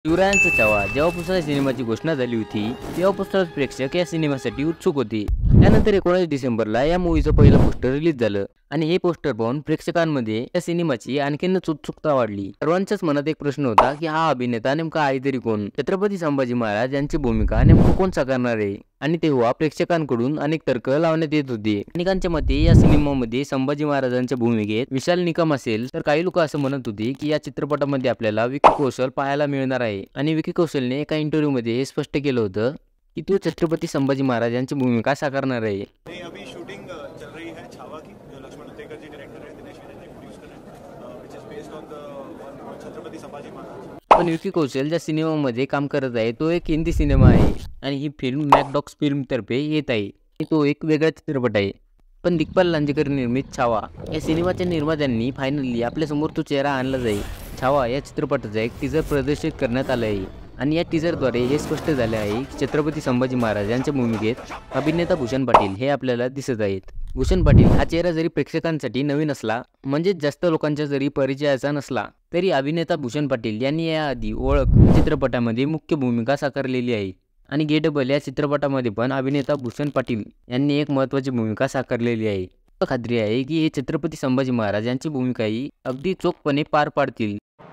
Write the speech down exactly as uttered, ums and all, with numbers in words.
शिवरायांचा छावा जेव्हापासून या सिनेमाची घोषणा झाली होती तेव्हापासूनच प्रेक्षक या सिनेमासाठी उत्सुक होते. त्यानंतर एकोणीस डिसेंबरला या मूवीचं पहिलं पोस्टर रिलीज झालं आणि हे पोस्टर पाहून प्रेक्षकांमध्ये या सिनेमाची आणखीनच उत्सुकता वाढली. सर्वांच्याच मनात एक प्रश्न होता की हा अभिनेता नेमका आहे तरी कोण, छत्रपती संभाजी महाराज यांची भूमिका नेमकं कोण साकारणार आहे. आणि तेव्हा प्रेक्षकांकडून अनेक तर्क लावण्यात येत होते. अनेकांच्या मते या सिनेमामध्ये संभाजी महाराजांच्या भूमिकेत विशाल निकम असेल, तर काही लोक असं म्हणत होते की या चित्रपटामध्ये आपल्याला विकी कौशल पाहायला मिळणार आहे. आणि विकी कौशलने एका इंटरव्ह्यू मध्ये हे स्पष्ट केलं होतं की तो छत्रपती संभाजी महाराज यांची भूमिका साकारणार आहे. अभी शूटिंग चल रही है छावा की, जो लक्ष्मण उतेकर जी डायरेक्टर है, दिनेश विजय जी प्रोड्यूस कर रहे हैं, which is based on the Chhatrapati Sambhaji Maharaj. पण विकी कौशल ज्या सिनेमामध्ये काम करत आहे तो एक हिंदी सिनेमा आहे आणि ही फिल्म मॅकडॉक्स फिल्म तर्फे येत आहे. तो एक वेगळा चित्रपट आहे. पण दिग्पाल लांजेकर निर्मित छावा या सिनेमाच्या निर्मात्यांनी फायनली आपल्यासमोर तो चेहरा आणला जाईल. छावा या चित्रपटाचा एक टीजर प्रदर्शित करण्यात आलं आहे आणि या टीजरद्वारे हे स्पष्ट झाले आहे की छत्रपती संभाजी महाराज यांच्या भूमिकेत अभिनेता भूषण पाटील हे आपल्याला दिसत आहेत. भूषण पाटील हा चेहरा जरी प्रेक्षकांसाठी नवीन असला, म्हणजे जास्त लोकांच्या जरी परिचयाचा नसला, तरी अभिनेता भूषण पाटील यांनी याआधी ओळख चित्रपटामध्ये मुख्य भूमिका साकारलेली आहे. आणि गेटबल या चित्रपटामध्ये पण अभिनेता भूषण पाटील यांनी एक महत्त्वाची भूमिका साकारलेली आहे. खात्री आहे की हे छत्रपती संभाजी महाराज यांची भूमिकाही अगदी चोखपणे पार पाडतील.